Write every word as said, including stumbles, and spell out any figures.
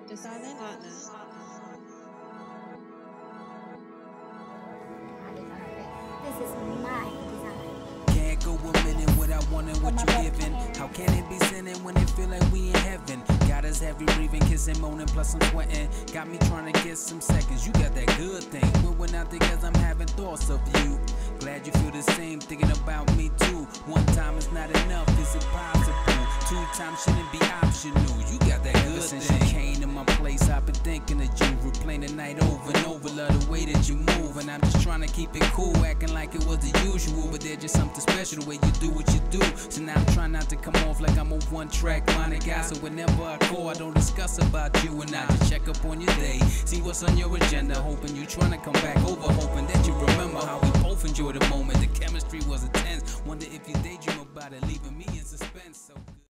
The silent partner. This is my design. Can't go a minute without wanting what you giving. How can it be sinning when it feel like we in heaven? Got us heavy breathing, kissing, moaning, plus I'm sweating. Got me trying to get some seconds. You got that good thing. When we're not together, I'm having thoughts of you. Glad you feel the same, thinking about me too. One time is not enough, it's impossible. Two times shouldn't be optional. You got that good thing. Since you came to my place, I've been thinking of you. Replaying the night over and over. Love the way that you move, and I'm just trying to keep it cool, acting like it was the usual. But there's just something special the way you do what you do. So now I'm trying not to come off like I'm a one-track minded guy. So whenever I call, I don't discuss about you, and I just check up on your day, see what's on your agenda, hoping you trying to come back over, hoping that you remember how we both enjoyed the moment. The chemistry was intense. Wonder if you daydream about it, leaving me in suspense. So